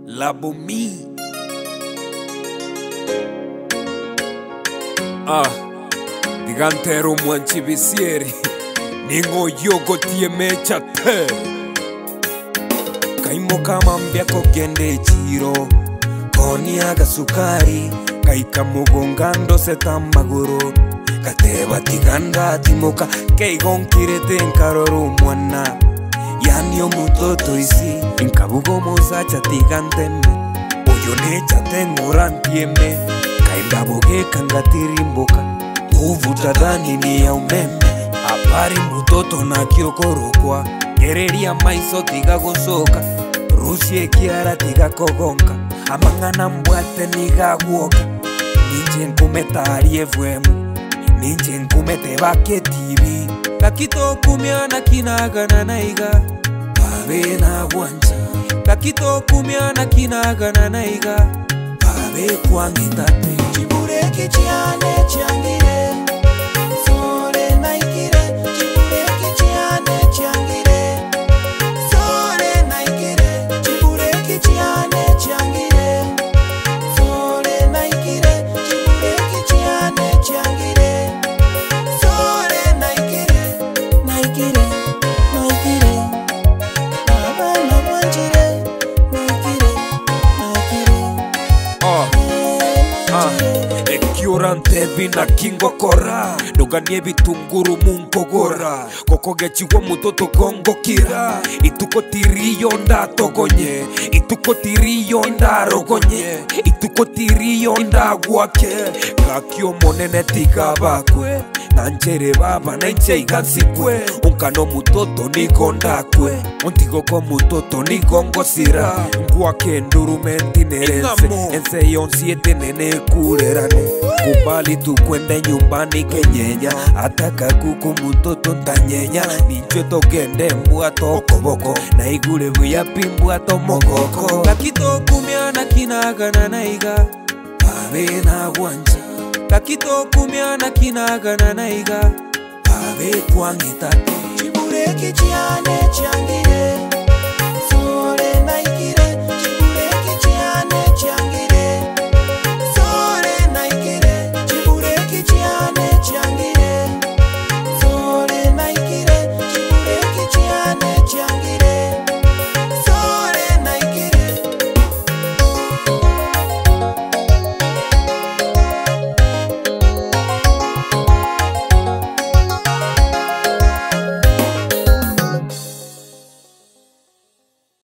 Labomi. Digantero mwanchi bisieri ningo yogo tie mecha te kaimo kama mbia kogende chiro koni aga sukari kaika mugongando setamaguru kateba tiganda timoka keigonkirete enkaroro mwana yani omutoto isi inkabugo mosacha tiganteme oyo necha tengorantieme kaindaboge kangatirimboka uvuta dhani ni ya umeme habari mbutoto na kiokorokwa gereria maiso tiga gosoka rusie kiara tiga kogonka amangana mbwate niga guoka ninje nkumetari efwemu ninje nkumete bake TV kakito kumiana kinagana naiga babe na wanja kakito kumiana kinagana naiga babe kwangitate Chibureki chiane chiangire Sore naikire Chibureki chiane chiangire Sore naikire Chibureki chiane chiangire Sore naikire Chibureki chiane chiangire Sore naikire Naikire, naikire Baba na wanjire Naikire, naikire Ekiorante bina kingo kora Doganie bitunguru munkogora Kokoge chiwa mutoto kongo kira Ituko tiriyo nda togonye Ituko tiriyo nda rogonye Ituko tiriyo nda guake Kakio monene tiga bakwe Nanchere baba na inche igansikwe Unkano mutoto nikondakwe Untigo ko mutoto nikongosira Nguake ndurumenti nerese Ense yonsiete nene kurerane Kubali tu kwende nyumbani kenyenya Ataka kuku mutoto ntanyenya Ninchwe togende mbua tokoboko Na igule buyapi mbua tomogoko Kakito kumiana kinagana naiga Babe na wanja Kakito kumiana kinagana naiga Babe kwangitate Chibureki chiane chiangire